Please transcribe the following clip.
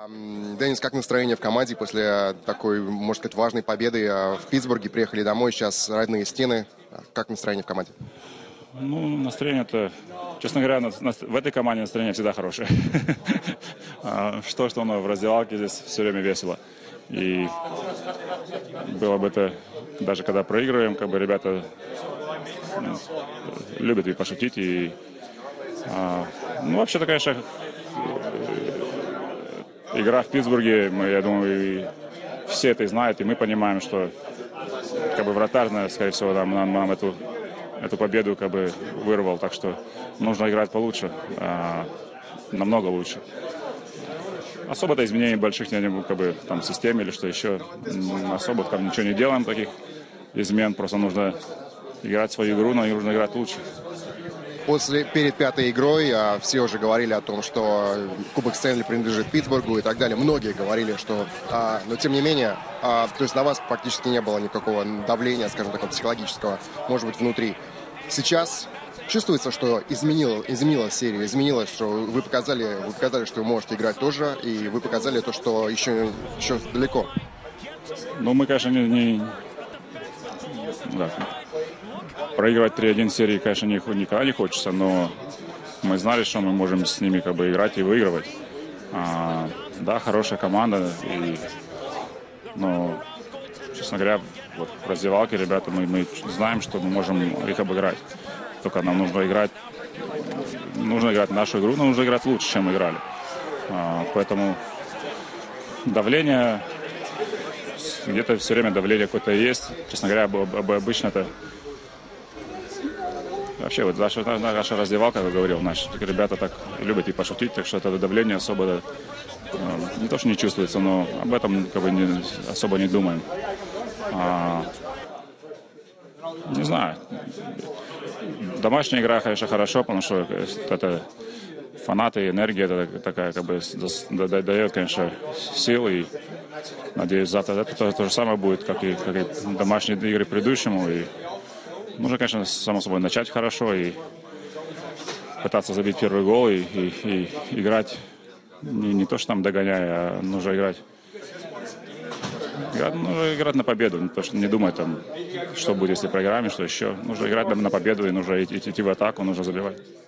Денис, как настроение в команде после такой, можно сказать, важной победы в Питтсбурге? Приехали домой, сейчас родные стены. Как настроение в команде? Ну, настроение-то, честно говоря, в этой команде настроение всегда хорошее. Что оно в раздевалке здесь все время весело. И было бы это, даже когда проигрываем, как бы ребята любят и пошутить. Ну, вообще-то, конечно, игра в Питтсбурге, я думаю, и все это знают, и мы понимаем, что как бы вратарь, скорее всего, нам эту победу как бы вырвал, так что нужно играть получше, намного лучше. Особо-то изменений больших не как бы там в системе или что еще, особо там ничего не делаем, таких измен, просто нужно играть свою игру, но нужно играть лучше. Перед пятой игрой все уже говорили о том, что Кубок Стэнли принадлежит Питтсбургу и так далее. Многие говорили, что... но тем не менее, то есть на вас практически не было никакого давления, скажем так, психологического, может быть, внутри. Сейчас чувствуется, что изменилась серия, изменилось, что вы показали, что вы можете играть тоже, и вы показали то, что еще далеко. Ну, мы, конечно, да. Проигрывать 3-1 серии, конечно, никогда не хочется, но мы знали, что мы можем с ними как бы играть и выигрывать. Да, хорошая команда, но, честно говоря, вот в раздевалке ребята, мы знаем, что мы можем их обыграть. Только нам нужно играть нашу игру, но нужно играть лучше, чем мы играли. Поэтому давление, где-то все время давление какое-то есть. Честно говоря, обычно это... Вообще, вот наша раздевалка, как говорил, наши ребята так любят и пошутить, так что это давление особо не то, что не чувствуется, но об этом как бы особо не думаем. Не знаю. Домашняя игра, конечно, хорошо, потому что это фанаты, энергия, это такая, как бы, дает, конечно, сил, и надеюсь, завтра это то же самое будет, как и домашние игры предыдущему, и нужно, конечно, само собой начать хорошо и пытаться забить первый гол и играть не то, что там догоняя, а нужно играть на победу, не то, что не думать там, что будет, если проиграем, что еще. Нужно играть на победу и нужно идти в атаку, нужно забивать.